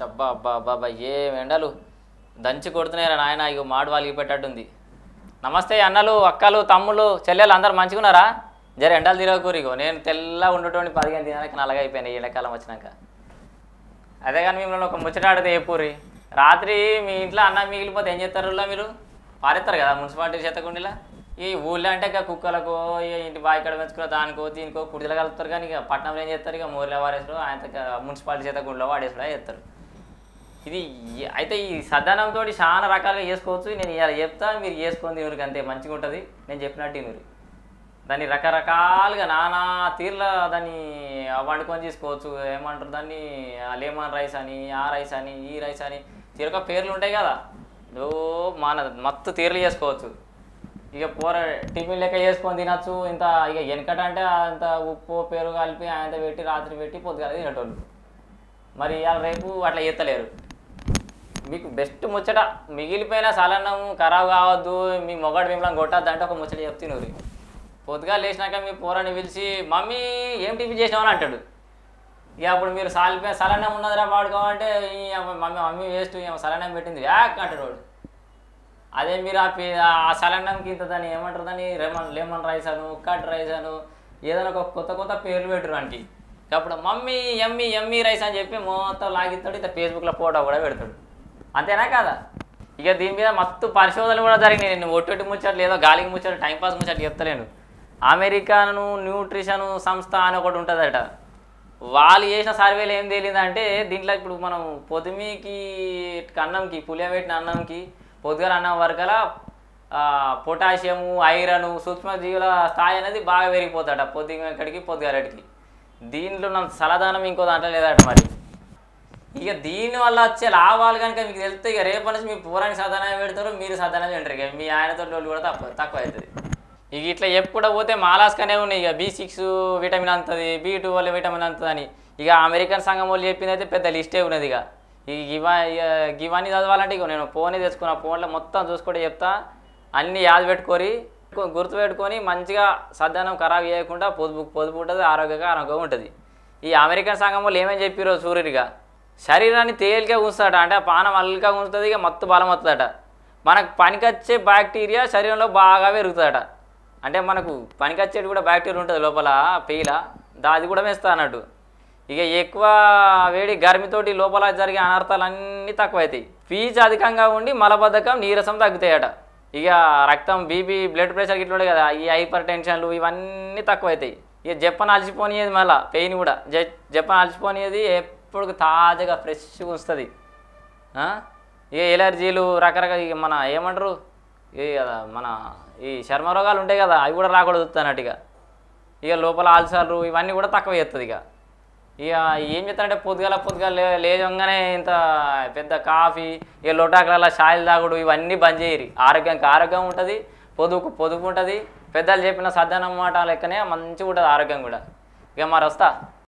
షబ్బా అబ్బా అబ్బా ఏం ఎండలు దంచి కొడుతున్నారా నాయన ఇగో మాడు వాలిగి పెట్టట్టుంది. నమస్తే అన్నలు అక్కలు తమ్ముళ్ళు చెల్లెలు అందరు మంచిగున్నారా? జర ఎండలు తిరగకూరు. ఇగో నేను తెల్ల ఉండేటువంటి 15 దినాలకి నల్లగా అయిపోయినాయి ఎండాకాలం వచ్చినాక. అదే కానీ మిమ్మల్ని ఒక ముచ్చటాడితే చెప్పుర్రి. రాత్రి మీ ఇంట్లో అన్నం మిగిలిపోతే ఏం చేస్తారు? మీరు పారేస్తారు కదా మున్సిపాలిటీ చేతకుండిలా. ఈ ఊళ్ళో అంటే ఇక కుక్కలకు ఇంటి బావి కడ పెంచుకున్న దానికో దీనికో కుడిదలు కలుపుతారు. కానీ ఇక పట్టణంలో ఏం చేస్తారు? ఇక మోరిలో వాడేసారు, ఆయన మున్సిపాలిటీ చేతకుండిలో వాడేసాడు చేస్తారు. ఇది అయితే ఈ సద్దానంతో చాలా రకాలుగా చేసుకోవచ్చు. నేను ఇలా చెప్తా, మీరు చేసుకొని తినరికి అంతే మంచిగా ఉంటుంది. నేను చెప్పినట్టు తినరు. దాన్ని రకరకాలుగా నానా తీర్ల దాన్ని వండుకొని తీసుకోవచ్చు. ఏమంటారు దాన్ని? లెమన్ రైస్ అని, ఆ రైస్ అని, ఈ రైస్ అని తీరక పేర్లు ఉంటాయి కదా. మత్తు తీర్లు చేసుకోవచ్చు. ఇక కూర టిఫిన్ లెక్క చేసుకొని తినచ్చు. ఇంత ఇక వెనకట అంటే అంత ఉప్పు పెరుగు కలిపి ఆయన పెట్టి రాత్రి పెట్టి పొద్దుగా తినేటోళ్ళు. మరి ఇవాళ రేపు అట్లా ఎత్తలేరు. మీకు బెస్ట్ ముచ్చట మిగిలిపోయిన సలన్నం ఖరాబ్ కావద్దు, మీ మొగడు మిమ్మల్ని కొట్టద్దు అంటే ఒక ముచ్చట చెప్తున్నారు. పొద్దుగా లేచినాక మీ పూరాన్ని పిలిచి మమ్మీ ఏం టిఫిన్ చేసినామని అంటాడు. ఇక అప్పుడు మీరు సలన్నం ఉన్నదిరా వాడుకోవాలంటే మమ్మీ వేస్ట్ సలన్నం పెట్టింది యాక్ అంటాడు వాడు. అదే మీరు ఆ సలన్నంకి ఇంత దాన్ని ఏమంటారు దాన్ని లెమన్ రైస్ అను, కట్ రైస్ అను, ఏదైనా ఒక కొత్త పేర్లు పెట్టరు వానికి. అప్పుడు మమ్మీ ఎమ్మీ రైస్ అని చెప్పి మొత్తం లాగిస్తాడు. ఇక ఫేస్బుక్లో ఫోటో కూడా పెడతాడు. అంతేనా కదా? ఇక దీని మీద మత్తు పరిశోధనలు కూడా జరిగినాయి. నేను ఒట్టి ముచ్చట్లు ఏదో గాలికి ముచ్చట్లు టైంపాస్ ముచ్చట్లు చెప్తలేను. అమెరికాను న్యూట్రిషన్ సంస్థ అని ఒకటి ఉంటుందట. వాళ్ళు చేసిన సర్వేలు ఏం తేలిందంటే దీంట్లో ఇప్పుడు మనం పొద్దుమీకి అన్నంకి పులియబెట్టిన అన్నంకి పొద్దుగాల అన్నం వరకల పొటాషియము, ఐరన్, సూక్ష్మజీవుల స్థాయి అనేది బాగా పెరిగిపోతాడ పొద్దుగాలటికి. దీంట్లో నా సలదానం ఇంకో దాంట్లో లేదట. మరి ఇక దీనివల్ల వచ్చే లాభాలు కనుక మీకు తెలిస్తే ఇక రేపటి నుంచి మీ పూరానికి సాధారణంగా పెడతారు, మీరు సాధారణంగా తింటారు. ఇక మీ ఆయనతో వాళ్ళు కూడా తక్కువ అవుతుంది. ఇక ఇట్లా ఎప్పుడు పోతే మాలాస్కనే ఉన్నాయి. ఇక B6 విటమిన్ అంతది, B12 విటమిన్ అంతదని. ఇక అమెరికన్ సంఘం వాళ్ళు చెప్పింది అయితే పెద్ద లిస్టే ఉన్నది. ఇవన్నీ చదవాలంటే ఇక నేను ఫోనే తెచ్చుకున్నా. ఫోన్లో మొత్తం చూసుకుంటే చెప్తా. అన్నీ యాద పెట్టుకొని గుర్తుపెట్టుకొని మంచిగా సద్దానం ఖరాబ్ చేయకుండా పొదుపు ఉంటుంది, ఆరోగ్యంగా ఉంటుంది. ఈ అమెరికన్ సంఘం వాళ్ళు ఏమేమి చెప్పారో సూర్యుడిగా శరీరాన్ని తేలిక ఉంచుతాడ, అంటే పానం అల్లిగా ఉంచుతుంది. ఇక మత్తు బలం వస్తుందట. మనకు పనికొచ్చే బ్యాక్టీరియా శరీరంలో బాగా పెరుగుతుందట. అంటే మనకు పనికొచ్చేది కూడా బ్యాక్టీరియా ఉంటుంది లోపల పెయిల, అది కూడా వేస్తా అన్నట్టు. ఇక ఎక్కువ వేడి గర్మితోటి లోపల జరిగే అనర్థాలు అన్నీ తక్కువవుతాయి. పీచు అధికంగా ఉండి మలబద్ధకం, నీరసం తగ్గుతాయట. ఇక రక్తం, బీపీ, బ్లడ్ ప్రెషర్ ఇట్లా కదా, ఈ హైపర్ టెన్షన్లు ఇవన్నీ తక్కువవుతాయి. ఇక జప్పన అలసిపోనియేది, మళ్ళీ పెయిన్ కూడా జప్పన అలసిపోనియేది ఎప్పుడు తాజాగా ఫ్రెష్గా వస్తుంది. ఇక ఎలర్జీలు రకరకాల ఇక మన ఏమంటారు మన ఈ చర్మ రోగాలు ఉంటాయి కదా, అవి కూడా రాకూడదు అన్నట్టుగా. ఇక లోపల ఆల్సర్లు ఇవన్నీ కూడా తక్కువ చేస్తుంది. ఇక ఏం చేస్తారంటే పొద్దుగాల లేదంగానే ఇంత పెద్ద కాఫీ, ఇక లోటాకుల ఛాయలు తాగుడు ఇవన్నీ బంద్ చేయరు. ఆరోగ్యం ఉంటుంది, పొదుపు ఉంటుంది. పెద్దలు చెప్పిన సద్దనం మాట లెక్కనే మంచిగా ఉంటుంది ఆరోగ్యం కూడా. ఇక మరి వస్తా.